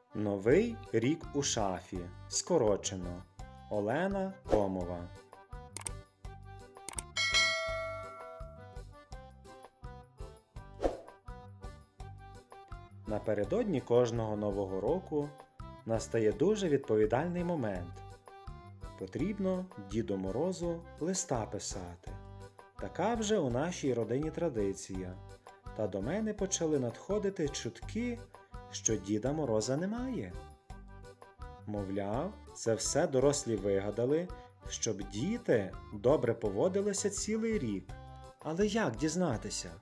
Новий рік у шафі. Скорочено. Олена Комова. Напередодні кожного Нового року настає дуже відповідальний момент. Потрібно Діду Морозу листа писати. Така вже у нашій родині традиція. Та до мене почали надходити чутки, що Діда Мороза немає. Мовляв, це все дорослі вигадали, щоб діти добре поводилися цілий рік. Але як дізнатися?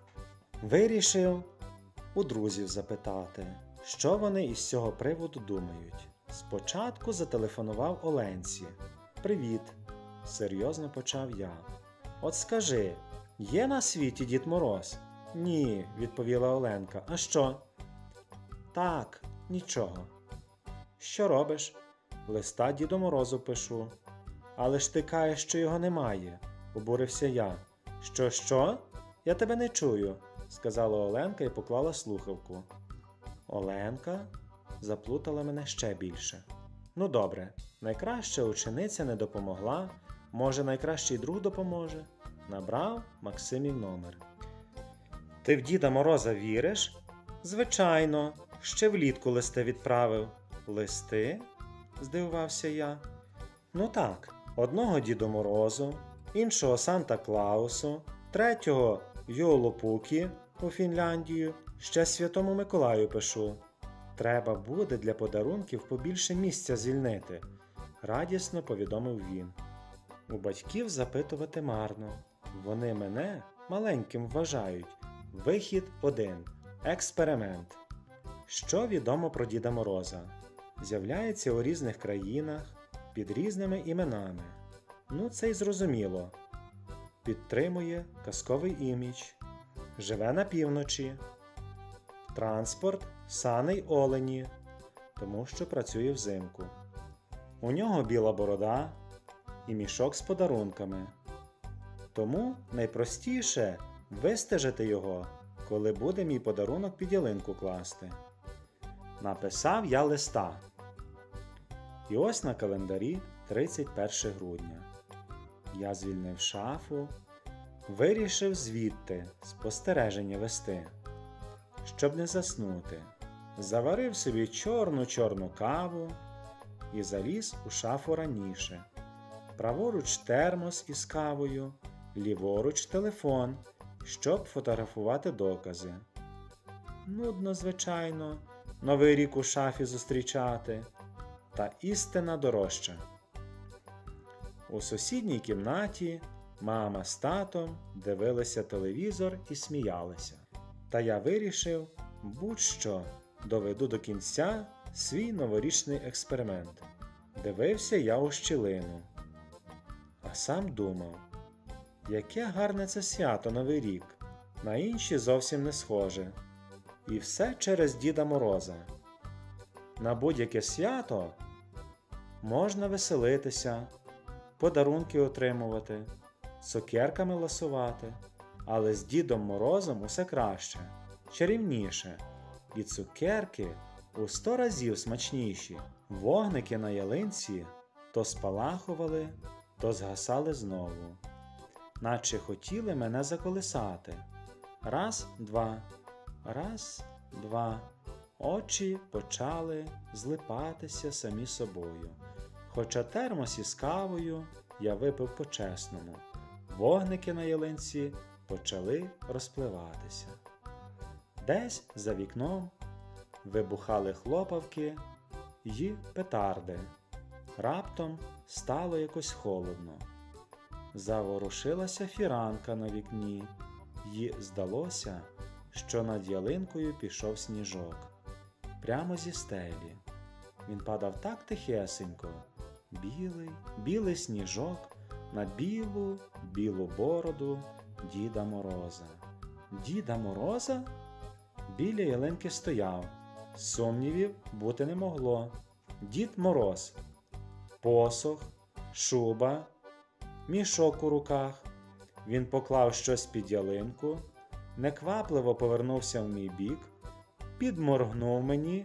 Вирішив у друзів запитати, що вони із цього приводу думають. Спочатку зателефонував Оленці. «Привіт», – серйозно почав я. «От скажи, є на світі Дід Мороз?» «Ні», – відповіла Оленка. «А що?» «Так, нічого». «Що робиш?» «Листа Діду Морозу пишу». «Але ж ти кажеш, що його немає», – обурився я. «Що? Я тебе не чую», – сказала Оленка і поклала слухавку. Оленка заплутала мене ще більше. Ну добре, найкраща учениця не допомогла, може найкращий друг допоможе. Набрав Максимів номер. «Ти в Діда Мороза віриш?» «Звичайно, ще влітку листи відправив». «Листи?» – здивувався я. «Ну так, одного Діду Морозу, іншого Санта Клаусу, третього Йолопукі у Фінляндію, ще Святому Миколаю пишу. Треба буде для подарунків побільше місця звільнити», – радісно повідомив він. У батьків запитувати марно. Вони мене маленьким вважають. Вихід 1. Експеримент. Що відомо про Діда Мороза? З'являється у різних країнах, під різними іменами. Ну, це й зрозуміло. Підтримує казковий імідж. Живе на півночі. Транспорт – сани й олені, тому що працює взимку. У нього біла борода і мішок з подарунками. Тому найпростіше вистежити його, коли буде мій подарунок під ялинку класти. Написав я листа. І ось на календарі 31 грудня. Я звільнив шафу, вирішив звідти спостереження вести. Щоб не заснути, заварив собі чорну каву і заліз у шафу раніше. Праворуч термос із кавою, ліворуч телефон, щоб фотографувати докази. Нудно, звичайно, Новий рік у шафі зустрічати, та істина дорожча. У сусідній кімнаті мама з татом дивилися телевізор і сміялися. Та я вирішив, будь-що, доведу до кінця свій новорічний експеримент. Дивився я у щілину. А сам думав, яке гарне це свято Новий рік, на інші зовсім не схоже. І все через Діда Мороза. На будь-яке свято можна веселитися, подарунки отримувати, цукерками ласувати, але з Дідом Морозом усе краще, чарівніше, і цукерки у 100 разів смачніші. Вогники на ялинці то спалахували, то згасали знову, наче хотіли мене заколисати. Раз, два, раз, два. Очі почали злипатися самі собою. Хоча термос із кавою я випив по-чесному. Вогники на ялинці почали розпливатися. Десь за вікном вибухали хлопавки й петарди. Раптом стало якось холодно. Заворушилася фіранка на вікні, й здалося, що над ялинкою пішов сніжок. Прямо зі стелі. Він падав так тихесенько. Білий сніжок на білу бороду Діда Мороза. Діда Мороза? Біля ялинки стояв. Сумнівів бути не могло. Дід Мороз. Посох, шуба, мішок у руках. Він поклав щось під ялинку, неквапливо повернувся в мій бік, підморгнув мені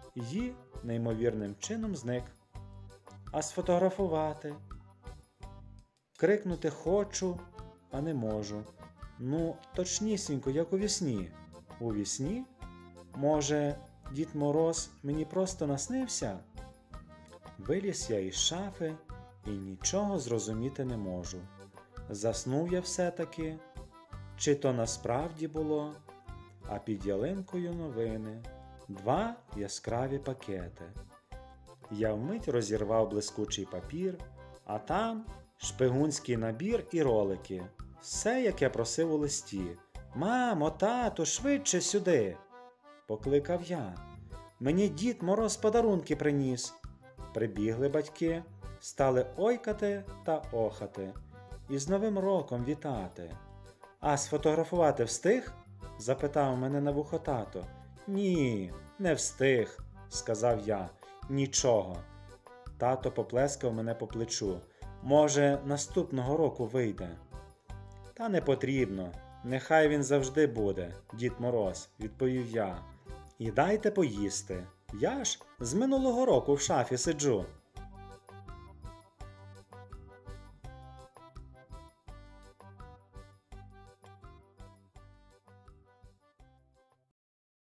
і неймовірним чином зник. А сфотографувати? Крикнути хочу, а не можу. Ну, точнісінько, як у вісні. У вісні? Може, Дід Мороз мені просто наснився? Виліз я із шафи і нічого зрозуміти не можу. Заснув я все-таки, чи то насправді було, а під ялинкою новини, 2 яскраві пакети. Я вмить розірвав блискучий папір, а там шпигунський набір і ролики. Все, як я просив у листі. «Мамо, тату, швидше сюди!» – покликав я. «Мені Дід Мороз подарунки приніс!» Прибігли батьки, стали ойкати та охати. І з Новим роком вітати. «А сфотографувати встиг?» – запитав мене на вухо тато. «Ні, не встиг», – сказав я. «Нічого». Тато поплескав мене по плечу. «Може, наступного року вийде?» «Та не потрібно. Нехай він завжди буде, Дід Мороз», – відповів я. «І дайте поїсти. Я ж з минулого року в шафі сиджу».